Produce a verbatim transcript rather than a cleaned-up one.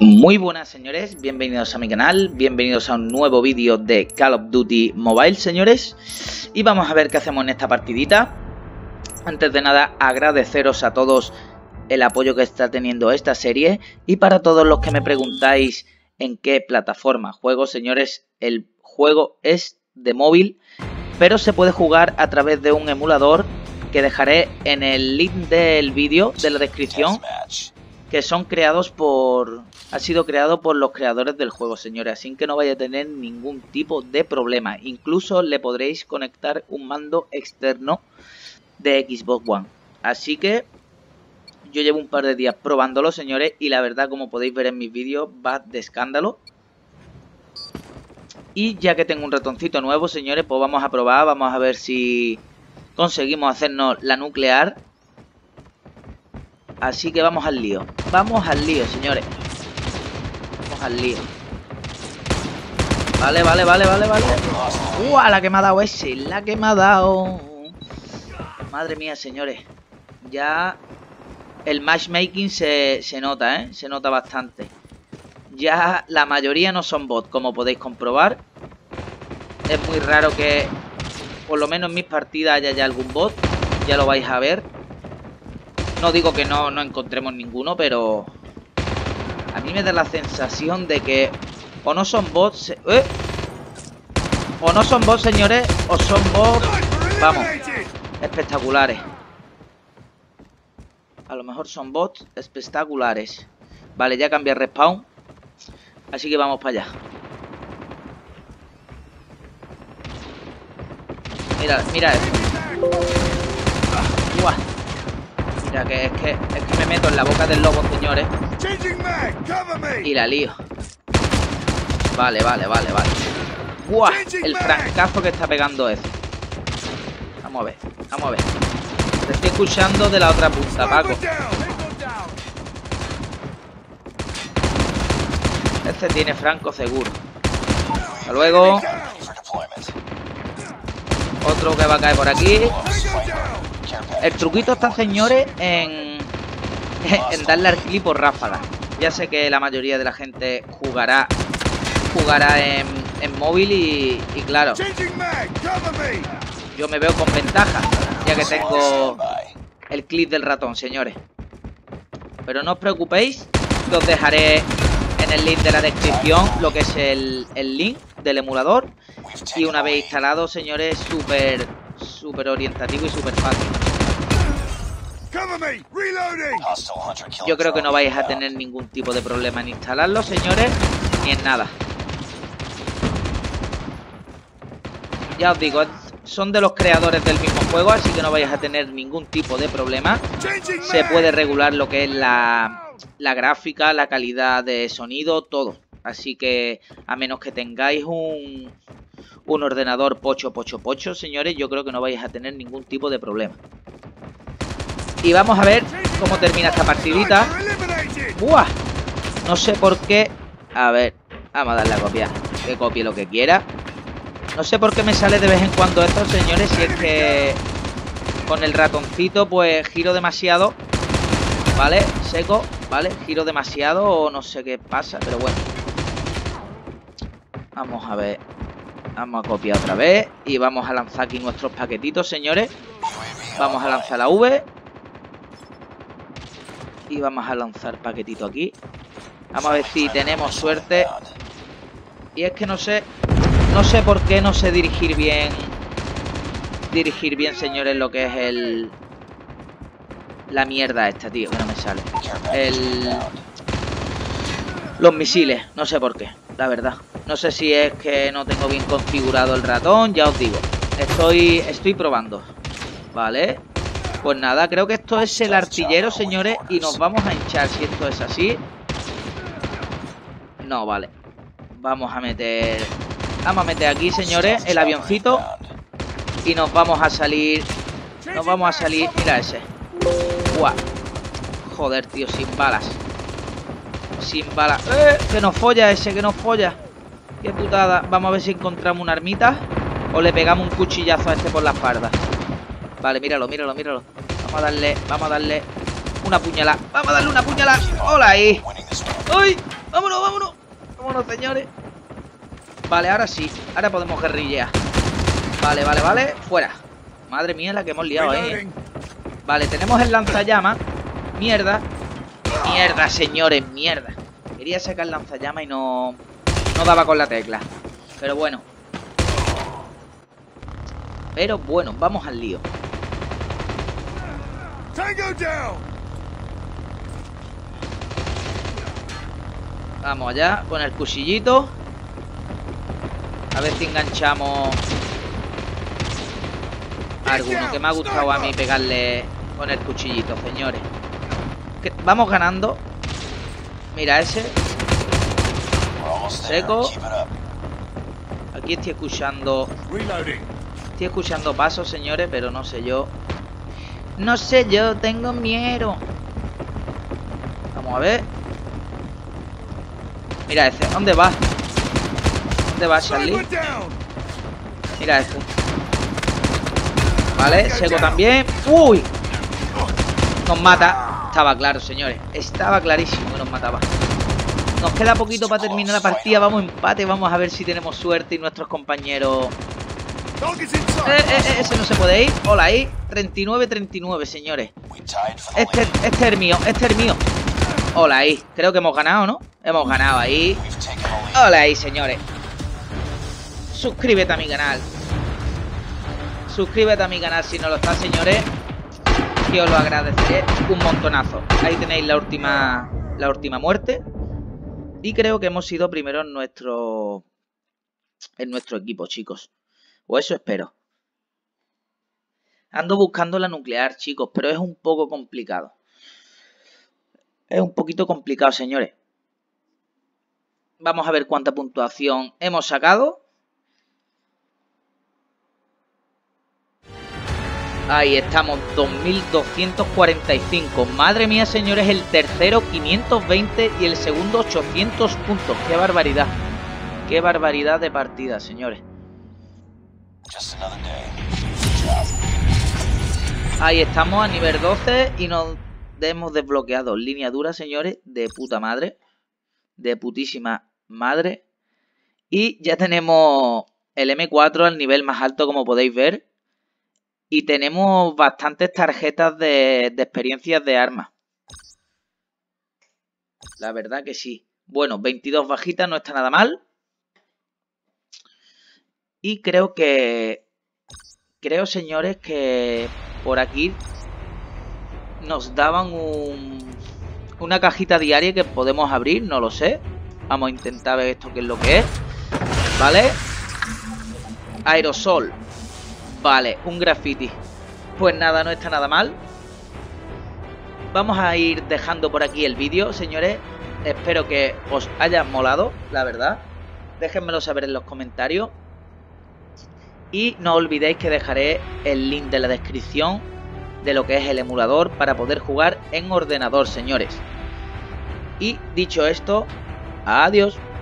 Muy buenas, señores, bienvenidos a mi canal, bienvenidos a un nuevo vídeo de Call of Duty Mobile, señores. Y vamos a ver qué hacemos en esta partidita. Antes de nada, agradeceros a todos el apoyo que está teniendo esta serie. Y para todos los que me preguntáis en qué plataforma juego, señores, el juego es de móvil, pero se puede jugar a través de un emulador que dejaré en el link del vídeo de la descripción, que son creados por... ha sido creado por los creadores del juego, señores, así que no vaya a tener ningún tipo de problema. Incluso le podréis conectar un mando externo de Xbox One. Así que yo llevo un par de días probándolo, señores, y la verdad, como podéis ver en mis vídeos, va de escándalo. Y ya que tengo un ratoncito nuevo, señores, pues vamos a probar, vamos a ver si conseguimos hacernos la nuclear. Así que vamos al lío. Vamos al lío, señores. Vamos al lío. Vale, vale, vale, vale, vale. ¡Uah! La que me ha dado ese. La que me ha dado. Madre mía, señores. Ya el matchmaking se, se nota, ¿eh? Se nota bastante. Ya la mayoría no son bots, como podéis comprobar. Es muy raro que, por lo menos en mis partidas, haya ya algún bot. Ya lo vais a ver. No digo que no, no encontremos ninguno, pero a mí me da la sensación de que o no son bots, ¿eh? O no son bots, señores, o son bots, vamos, espectaculares. A lo mejor son bots espectaculares. Vale, ya cambié respawn, así que vamos para allá. Mira, mira esto. Uah. Mira, que es, que es que me meto en la boca del lobo, señores. Y la lío. Vale, vale, vale, vale. ¡Buah! El francazo que está pegando ese. Vamos a ver, vamos a ver. Te estoy escuchando de la otra punta, Paco. Este tiene franco seguro. Hasta luego. Otro que va a caer por aquí. El truquito está, señores, en, en darle al clip por ráfaga. Ya sé que la mayoría de la gente jugará jugará en, en móvil y, y claro, yo me veo con ventaja, ya que tengo el clip del ratón, señores. Pero no os preocupéis, que os dejaré en el link de la descripción lo que es el, el link del emulador. Y una vez instalado, señores, súper, súper orientativo y súper fácil. Yo creo que no vais a tener ningún tipo de problema en instalarlo, señores, ni en nada. Ya os digo, son de los creadores del mismo juego, así que no vais a tener ningún tipo de problema. Se puede regular lo que es la, la gráfica, la calidad de sonido, todo. Así que a menos que tengáis un, un ordenador pocho, pocho, pocho, señores, yo creo que no vais a tener ningún tipo de problema. Y vamos a ver cómo termina esta partidita. ¡Buah! No sé por qué. A ver, vamos a darle a copiar. Que copie lo que quiera. No sé por qué me sale de vez en cuando esto, señores. Si es que con el ratoncito pues giro demasiado. ¿Vale? Seco. ¿Vale? Giro demasiado o no sé qué pasa, pero bueno. Vamos a ver. Vamos a copiar otra vez. Y vamos a lanzar aquí nuestros paquetitos, señores. Vamos a lanzar la V. Y vamos a lanzar paquetito aquí. Vamos a ver si tenemos suerte. Y es que no sé. No sé por qué no sé dirigir bien. Dirigir bien, señores, lo que es el... la mierda esta, tío, que no me sale. El... los misiles. No sé por qué, la verdad. No sé si es que no tengo bien configurado el ratón. Ya os digo. Estoy, estoy probando. Vale. Pues nada, creo que esto es el artillero, señores. Y nos vamos a hinchar si esto es así. No, vale. Vamos a meter... Vamos a meter aquí, señores, el avioncito. Y nos vamos a salir... Nos vamos a salir... Mira ese. Buah. Joder, tío, sin balas. Sin balas. ¡Eh! Que nos folla ese, que nos folla. Qué putada. Vamos a ver si encontramos una armita. O le pegamos un cuchillazo a este por la espalda. Vale, míralo, míralo, míralo. Vamos a darle, vamos a darle una puñalada. Vamos a darle una puñalada. ¡Hola ahí! ¡Uy! ¡Vámonos, vámonos! ¡Vámonos, señores! Vale, ahora sí. Ahora podemos guerrillear. Vale, vale, vale. Fuera. Madre mía, la que hemos liado ahí, ¿eh? Vale, tenemos el lanzallamas. Mierda. Mierda, señores, mierda. Quería sacar el lanzallamas y no... No daba con la tecla. Pero bueno. Pero bueno, vamos al lío. Vamos allá con el cuchillito. A ver si enganchamos alguno, que me ha gustado a mí pegarle con el cuchillito, señores. Que vamos ganando. Mira ese. Seco. Aquí estoy escuchando. Estoy escuchando pasos, señores, pero no sé yo. No sé yo, tengo miedo. Vamos a ver. Mira ese, ¿dónde va? ¿Dónde va, Charlie? Mira ese. Vale, seco también. ¡Uy! Nos mata. Estaba claro, señores. Estaba clarísimo que nos mataba. Nos queda poquito para terminar la partida. Vamos empate. Vamos a ver si tenemos suerte y nuestros compañeros... Eh, eh, eh, ese no se puede ir. Hola ahí. treinta y nueve treinta y nueve, señores. Este, este es el mío. Este es el mío. Hola ahí. Creo que hemos ganado, ¿no? Hemos ganado ahí. Hola ahí, señores. Suscríbete a mi canal. Suscríbete a mi canal si no lo estás, señores. Que os lo agradeceré un montonazo. Ahí tenéis la última La última muerte. Y creo que hemos sido primero en nuestro En nuestro equipo, chicos. O eso espero. Ando buscando la nuclear, chicos, pero es un poco complicado. Es un poquito complicado, señores. Vamos a ver cuánta puntuación hemos sacado. Ahí estamos, dos mil doscientos cuarenta y cinco. Madre mía, señores, el tercero quinientos veinte y el segundo ochocientos puntos. ¡Qué barbaridad! ¡Qué barbaridad de partida, señores! Ahí estamos a nivel doce y nos hemos desbloqueado línea dura, señores, de puta madre. De putísima madre. Y ya tenemos el eme cuatro al nivel más alto, como podéis ver. Y tenemos bastantes tarjetas de, de experiencias de armas. La verdad que sí. Bueno, veintidós bajitas no está nada mal. Y creo que... Creo, señores, que por aquí nos daban un, una cajita diaria que podemos abrir. No lo sé. Vamos a intentar ver esto qué es lo que es. ¿Vale? Aerosol. Vale, un graffiti. Pues nada, no está nada mal. Vamos a ir dejando por aquí el vídeo, señores. Espero que os haya molado, la verdad. Déjenmelo saber en los comentarios. Y no olvidéis que dejaré el link de la descripción de lo que es el emulador para poder jugar en ordenador, señores. Y dicho esto, adiós.